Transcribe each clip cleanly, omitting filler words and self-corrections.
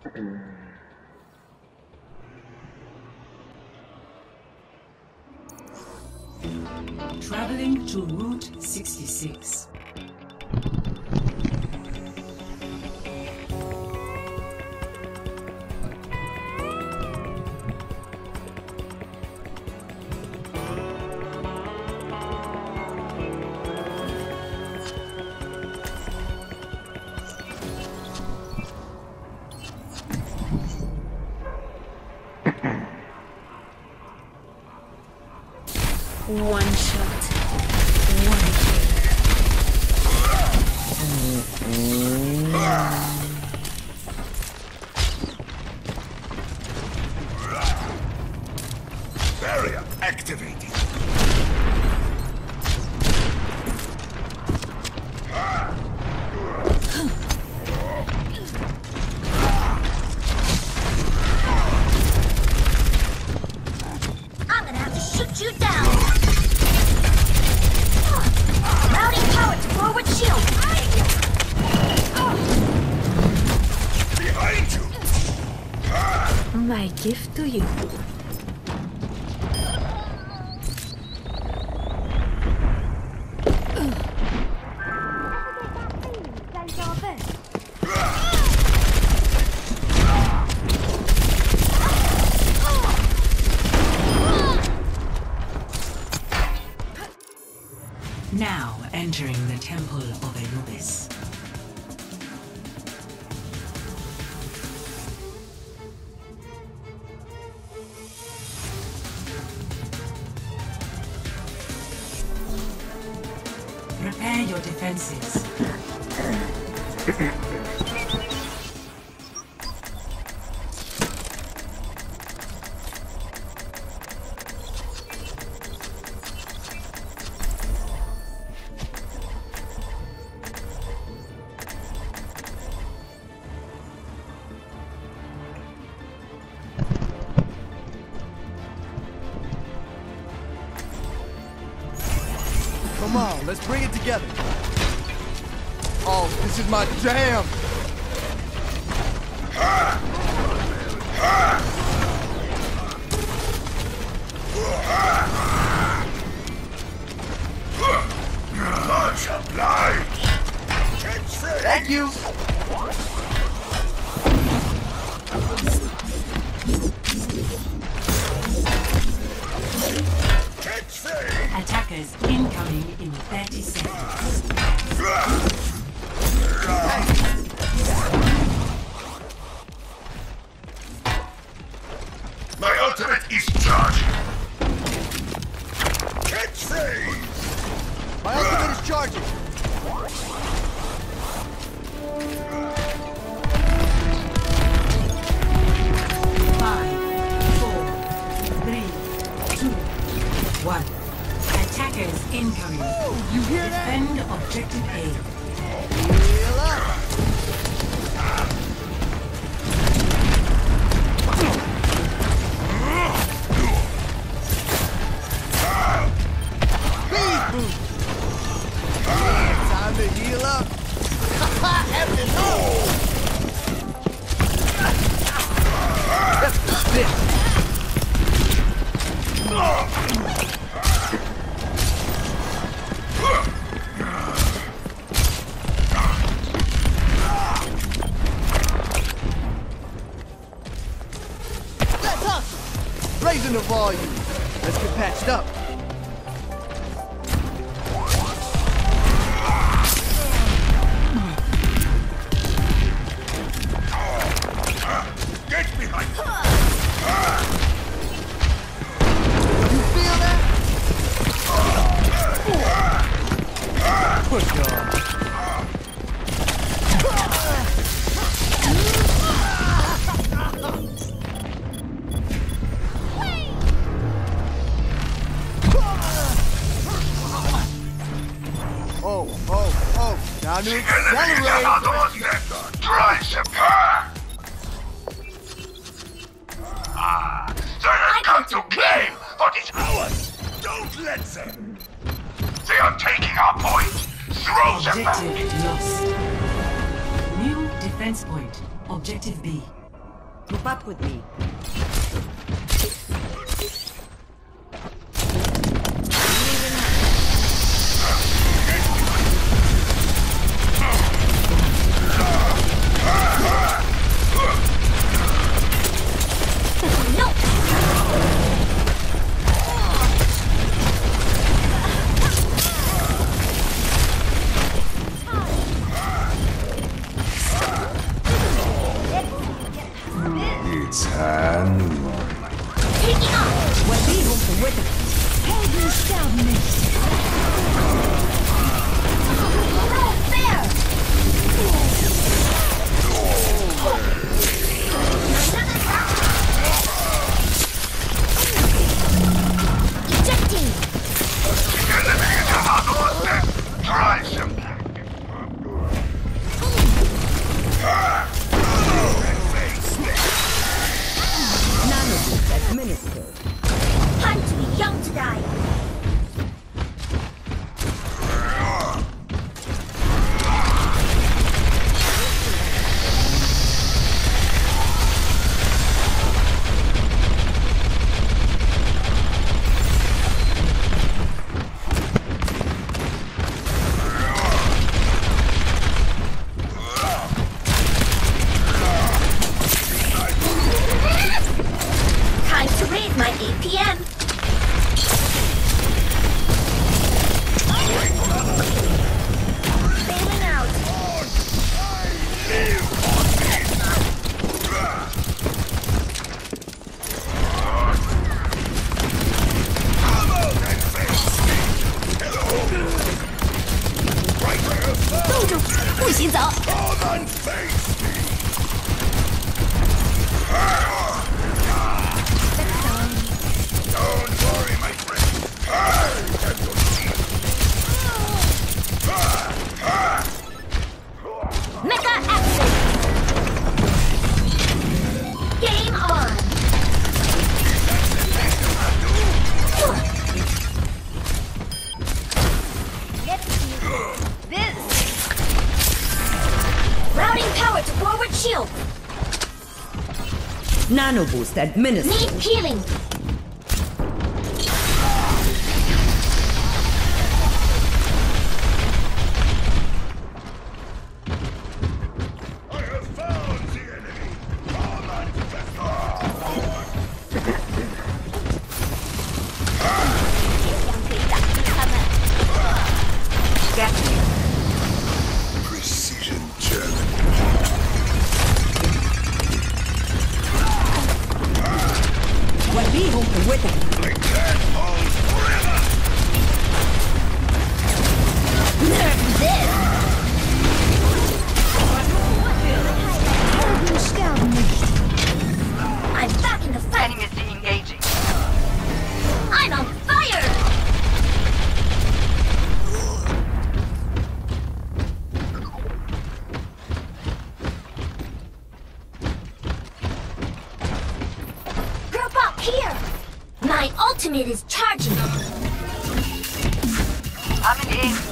Traveling to Route 66. One shot, one kill. Barrier activated. I'm gonna have to shoot you down. Routing power to forward shield. Behind you. My gift to you. Now entering the Temple of Anubis. Prepare your defenses. Come on, let's bring it together. Oh, this is my jam. Much obliged. Thank you. Attackers incoming in 30 seconds. My ultimate is charging. Catchphrase. My ultimate is charging. Five, four, three, two, one. Attackers incoming. You hear that? Defend objective A. Heal up. Speed boost. Yeah, time to heal up. That's us! Raising the volume. Let's get patched up. Get behind me. You feel that? Push on. Oh, time to accelerate! Drive some car! They have come to claim what is ours! Don't let them! They are taking our point! Throw them back! Objective lost. New defense point. Objective B. Group up with me. It's hand. Taking off! What we hope with it. Helden sterben nicht! No fair! Ejecting! Enemy is on our doorstep. Try something. Nanoboost administered. Time to be young to die! Time to raise my APM! Bailing out!冻住！不许走！ Don't worry, my friend. Mecha action! Game on! Let's do this! Routing power to forward shield! Nanoboost administered. Need healing! I have found the enemy. Come and get Precision German. What we hope with it. I can't hold forever. Nerf this! Helden sterben nicht! I'm back in the fight! Enemy is engaging. I'm on fire! Group up here! My ultimate is charging! I'm in aim.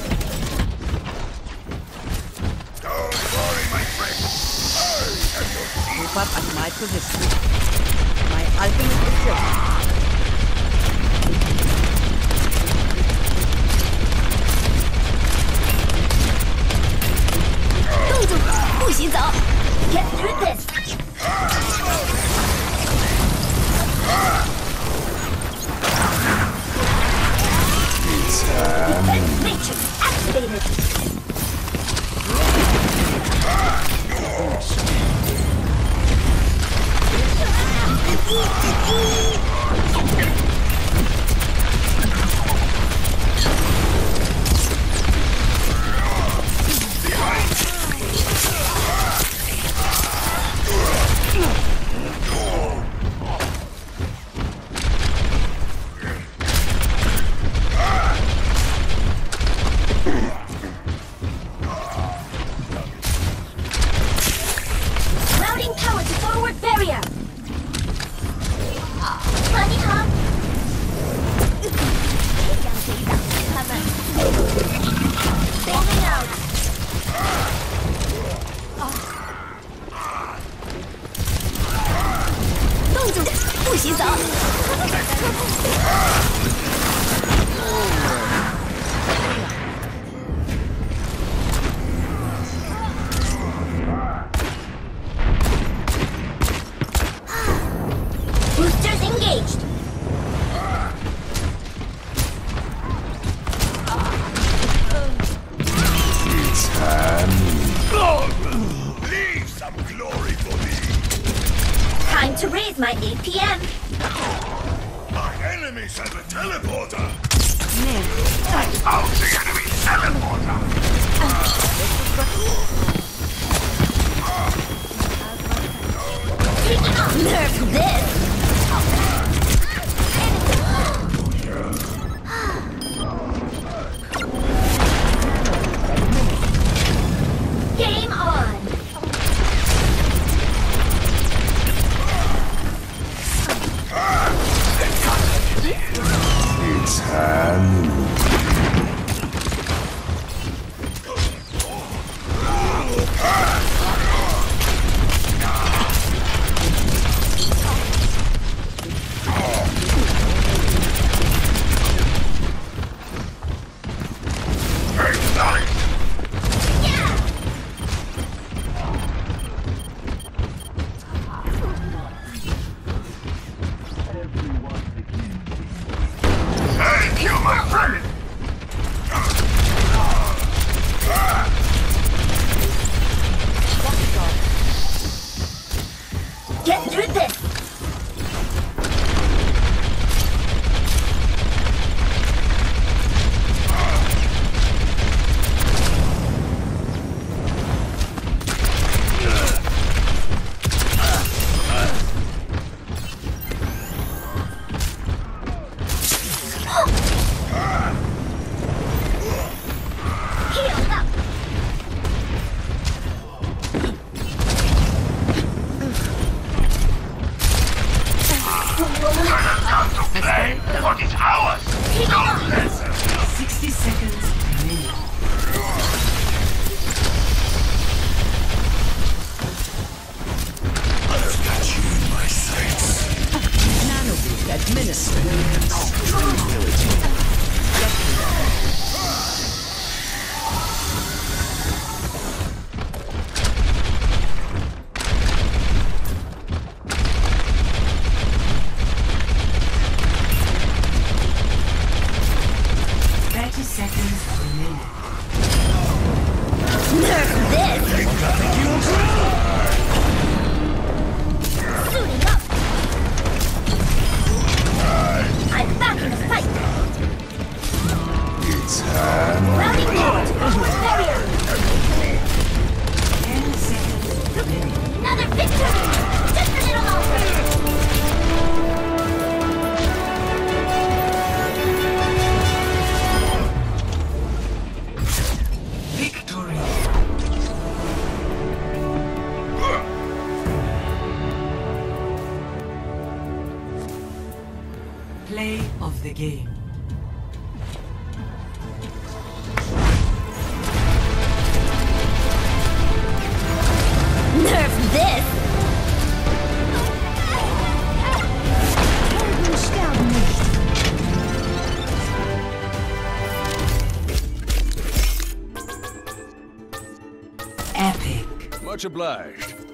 Don't worry, my friend. I am your Group up at my position. My ultimate is ready. 冻住！不许走 Get through this! Defense matrix activated! Routing power to forward barrier! Bunny hop! Leave some glory for me. Time to raise my APM. My enemies have a teleporter. Never. Out the enemy teleporter. Nerf this. Game on. It's hand. Thank you, my friend. Get through this. Heal up. Time to play. What is ours? Don't listen. 60 seconds remaining. I've got you in my sights. Nanoboost administered. Nerf this! Suiting up! I'm back in the fight! It's hand. Rounding forward! Barrier! 10 seconds remaining. Another victory! Just a little longer! Victory. Play of the game. Nerf this! Epic. Much obliged.